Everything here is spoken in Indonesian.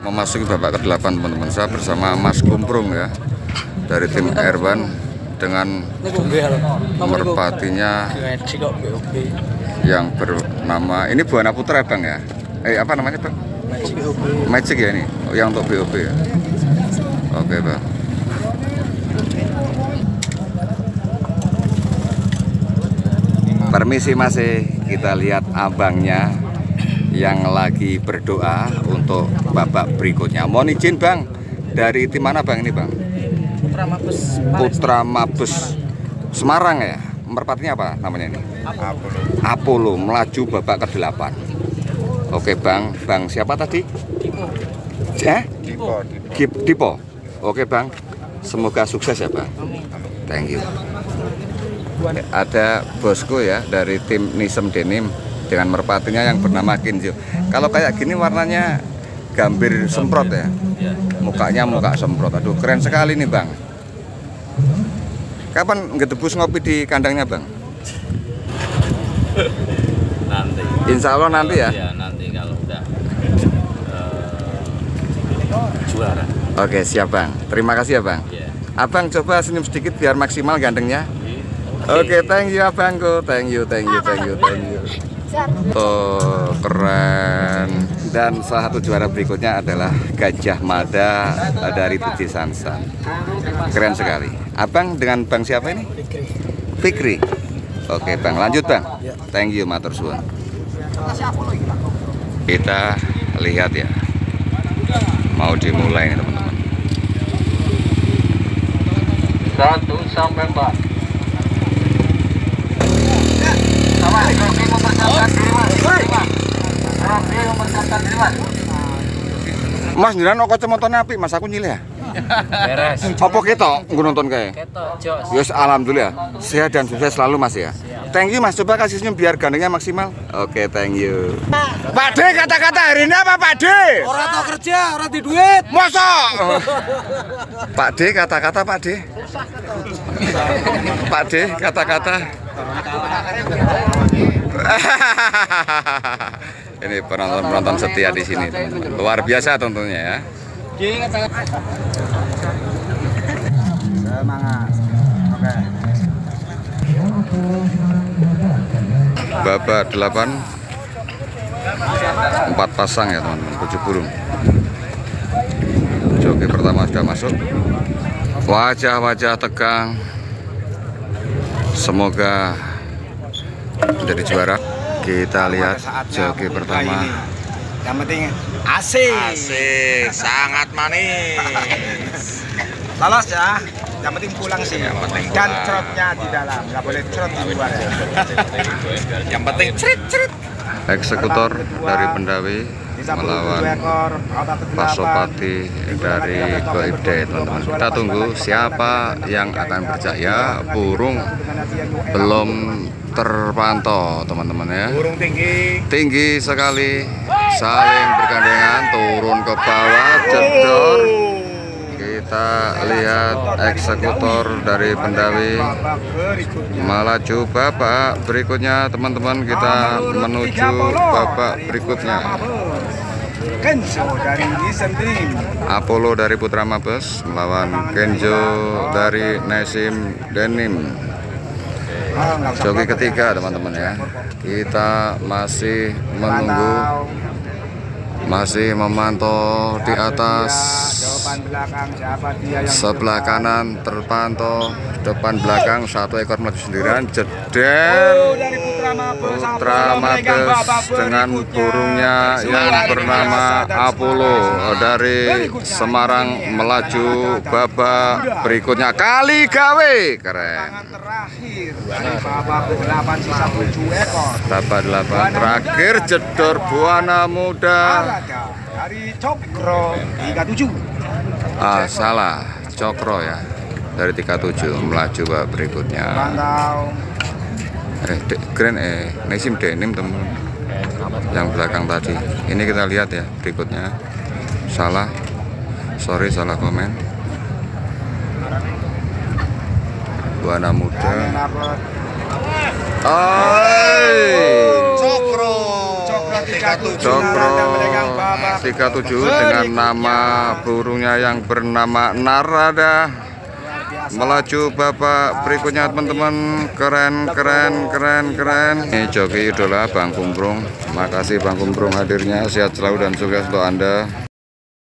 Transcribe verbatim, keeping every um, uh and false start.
memasuki babak kedelapan teman-teman. Saya bersama Mas Kumprung ya dari tim Erwan dengan merpatinya yang bernama ini Buana Putra Bang ya. Eh apa namanya Bang? Magic B O B. Magic ya ini. Oh, yang untuk B O B ya. Oke Bang. Permisi Mas, kita lihat abangnya yang lagi berdoa untuk babak berikutnya. Mohon izin Bang, dari tim mana Bang ini Bang? Putra Mabes. Putra Mabes Semarang ya. Merpatinya apa namanya ini? Apollo. Apollo melaju babak kedelapan. Oke Bang, Bang siapa tadi? Dipo. Eh? Dipo. Dipo. Dipo. Oke Bang, semoga sukses ya Bang. Amin. Thank you. Ada bosku ya dari tim Nisem Denim dengan merpatinya yang bernama Kenjo. Kalau kayak gini warnanya gambir semprot ya. Mukanya muka semprot. Aduh keren sekali nih Bang. Kapan ngedebus ngopi di kandangnya Bang? Nanti. Insya Allah nanti ya. Ya nanti kalau udah uh, juara. Oke siap Bang. Terima kasih ya Bang. Ya. Abang coba senyum sedikit biar maksimal gandengnya. Oke, okay, thank you abangku, thank you, thank you, thank you, thank you. Oh, keren. Dan salah satu juara berikutnya adalah Gajah Mada dari Tuji Sansan. Keren sekali. Abang dengan Bang siapa ini? Fikri. Fikri. Oke, Bang, lanjut Bang. Thank you, matur suwun. Kita lihat ya. Mau dimulai nih teman-teman. Satu sampai empat. Mas njiran kok kacamata apik Mas, aku nyilih ya. Beres. Apa ketok nggo nonton kae? Ketok, Jos. Yes, alhamdulillah. Sehat dan sukses selalu Mas ya. Thank you Mas, coba kasih senyum biar gandengnya maksimal. Oke, thank you. Pak D, kata-kata hari ini apa Pak D? Orang tau kerja, orang di duit. Mosok? Pak D, kata-kata Pak D. Pak D, kata-kata. Ini penonton-penonton setia di sini, teman-teman. Luar biasa tentunya ya. Semangat. Oke. Babak delapan, empat pasang ya teman-teman, tujuh burung. Joki pertama sudah masuk. Wajah-wajah tegang. Semoga menjadi juara. Kita lihat joki pertama. Yang penting asik. Asik, sangat manis. Lolos ya. Yang penting pulang sih. Yang penting Dan pulang. cerotnya di dalam, nggak boleh cerot di luar ya. Yang penting cerit cerit. Eksekutor dari Pendawi melawan Pasopati dari Goibde teman-teman. Kita tunggu siapa yang akan berjaya. Burung belum terpantau teman-teman ya. Burung tinggi. Tinggi sekali, saling bergandengan turun ke bawah, jedor. Kita lihat eksekutor dari Pendawi melaju babak berikutnya teman-teman. Kita menuju babak berikutnya. Kenzo dari Nisem Denim. Apollo dari Putra Mabes melawan Kenjo dari Nisem Denim. Joki ketiga teman-teman ya. Kita masih menunggu, masih memantau di atas. Sebelah kanan terpantau, depan belakang satu ekor maju sendirian. Jeder Putra Mabes dengan burungnya yang bernama Apollo dari Semarang melaju babak berikutnya. Kali gawe keren. Terakhir dari babak delapan sisa tujuh ekor. Babak delapan terakhir jedor Buana Muda. Dari Cokro tiga tujuh. Ah salah, Cokro ya. Dari tiga tujuh melaju babak berikutnya. Pantau. Eh, de, keren eh, Nisem Denim teman. Yang belakang tadi. Ini kita lihat ya berikutnya. Salah, sorry salah komen. Buana Muda. Oh, Cokro. Cokro Cokro tiga puluh tujuh dengan nama burungnya yang bernama Narada. Melaju babak berikutnya teman-teman. Keren keren keren keren. Ini joki idola Bang Kumprung. Makasih Bang Kumprung hadirnya. Sehat selalu dan sukses untuk Anda.